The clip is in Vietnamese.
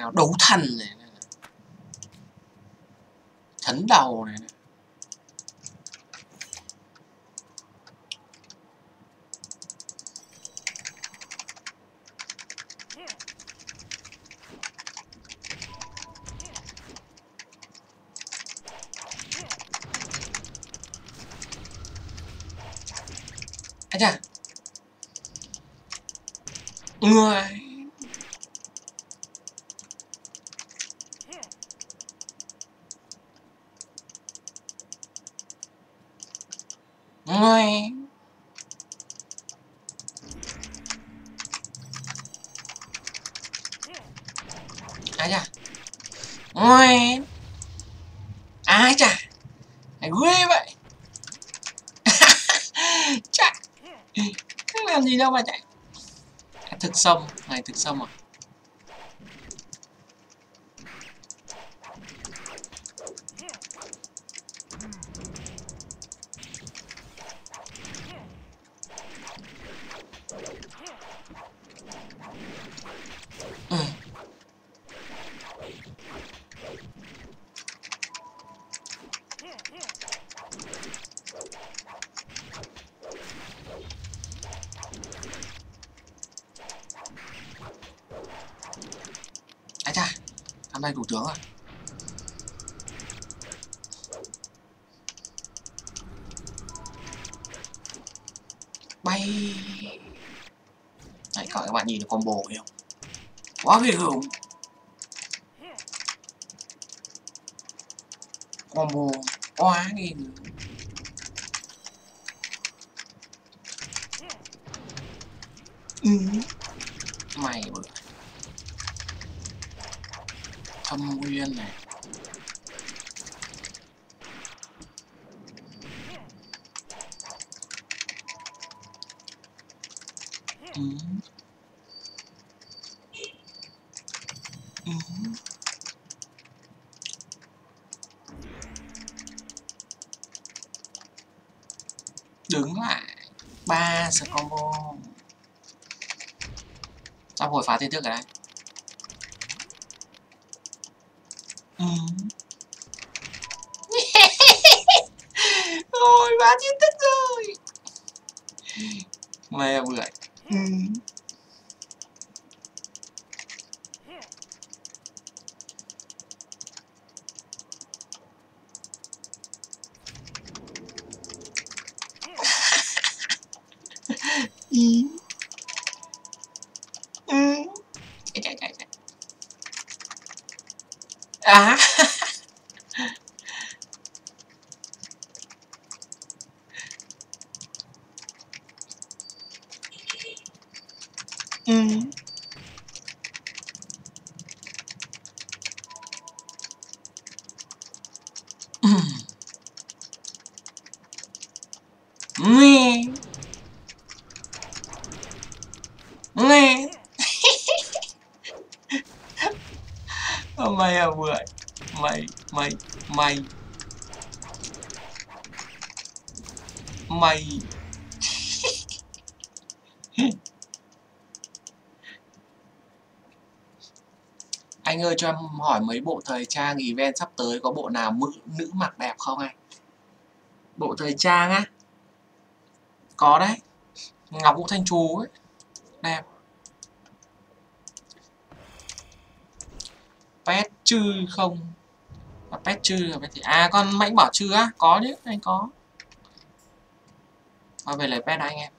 nào đấu thần này, thấn đầu này. À chà, người người à chà, người à chà, ghê vậy. Chạy không làm gì đâu mà chạy. Thực sông này, thực sông à. À chà, hôm nay thủ tướng à. Bay. Đấy, các bạn nhìn được combo không? Quá ghê gớm. Combo quá ghê gớm. Mày bữa Thâm Nguyên này. Đứng lại 3 sự combo. Sắp hồi phá tin tức rồi đấy. Rồi phá tin tức rồi. Mẹ bưởi. Chạy. À. Nghe. Mày à bưởi. Mày. Anh ơi cho em hỏi mấy bộ thời trang event sắp tới có bộ nào nữ mặc đẹp không anh? Bộ thời trang á? Có đấy. Ngọc Vũ Thanh Trù ấy. Đẹp. Pet chư không? Pet chư là pet gì? À con Mãnh Bảo Trư á? Có chứ, anh có. Thôi về lấy pet anh em.